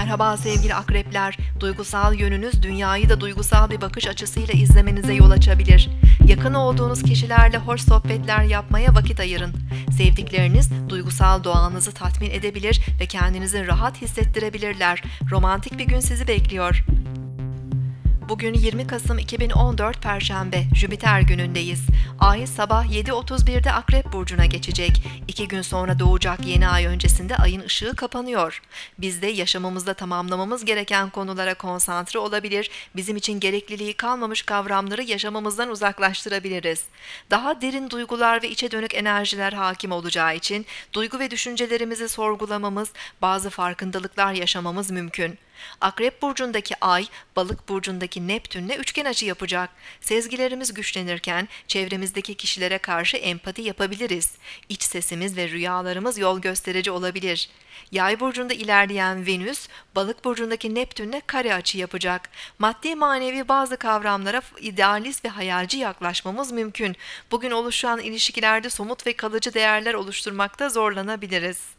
Merhaba sevgili akrepler, duygusal yönünüz dünyayı da duygusal bir bakış açısıyla izlemenize yol açabilir. Yakın olduğunuz kişilerle hoş sohbetler yapmaya vakit ayırın. Sevdikleriniz duygusal doğanızı tatmin edebilir ve kendinizi rahat hissettirebilirler. Romantik bir gün sizi bekliyor. Bugün 20 Kasım 2014 Perşembe, Jüpiter günündeyiz. Ay sabah 7:31'de Akrep Burcu'na geçecek. 2 gün sonra doğacak yeni ay öncesinde ayın ışığı kapanıyor. Biz de yaşamımızda tamamlamamız gereken konulara konsantre olabilir, bizim için gerekliliği kalmamış kavramları yaşamımızdan uzaklaştırabiliriz. Daha derin duygular ve içe dönük enerjiler hakim olacağı için duygu ve düşüncelerimizi sorgulamamız, bazı farkındalıklar yaşamamız mümkün. Akrep burcundaki Ay, Balık burcundaki Neptünle üçgen açı yapacak. Sezgilerimiz güçlenirken çevremizdeki kişilere karşı empati yapabiliriz. İç sesimiz ve rüyalarımız yol gösterici olabilir. Yay burcunda ilerleyen Venüs, Balık burcundaki Neptünle kare açı yapacak. Maddi manevi bazı kavramlara idealist ve hayalci yaklaşmamız mümkün. Bugün oluşan ilişkilerde somut ve kalıcı değerler oluşturmakta zorlanabiliriz.